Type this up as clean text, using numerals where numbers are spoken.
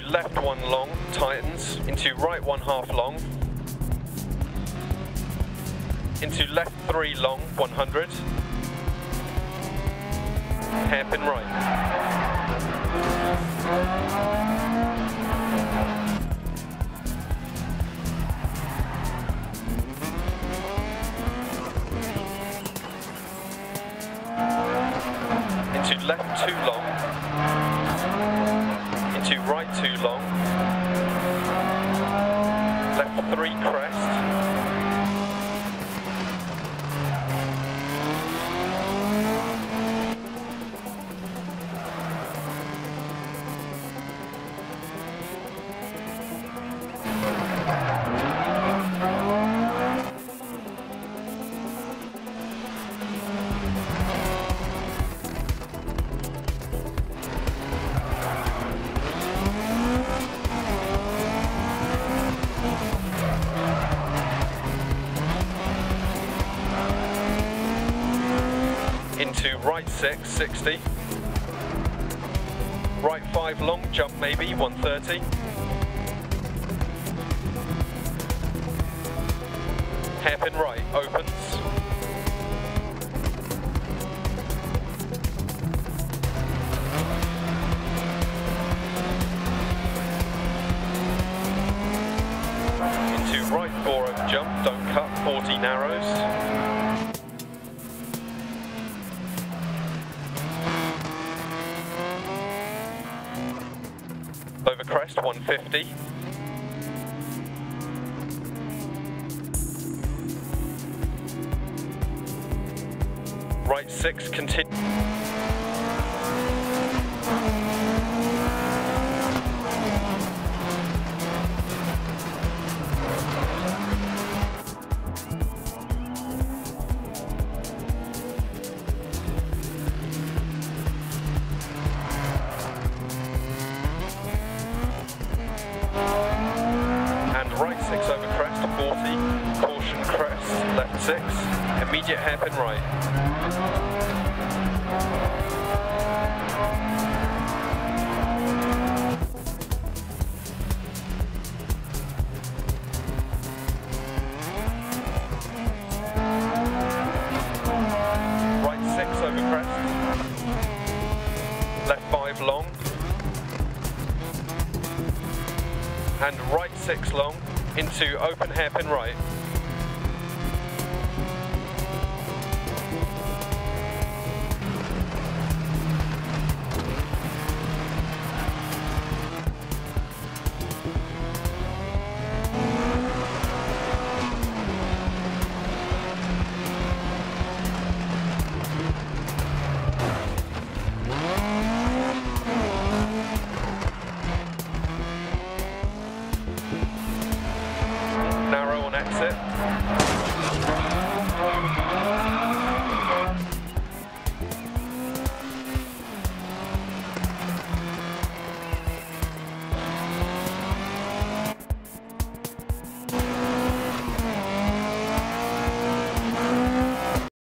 left 1 long, tightens, into right 1/2 long, into left 3 long, 100, hairpin right. Into left 2 long, into right 2 long, left 3 crest, into right 6, 60, right 5 long, jump maybe, 130, hairpin right, opens, into right 4 over jump, don't cut, 40 narrows, over crest 150, right 6 continue, right 6 over crest, 40, caution crest, left 6, immediate hairpin right. Right 6 over crest, left 5 long, and right 6 long, into open hairpin right.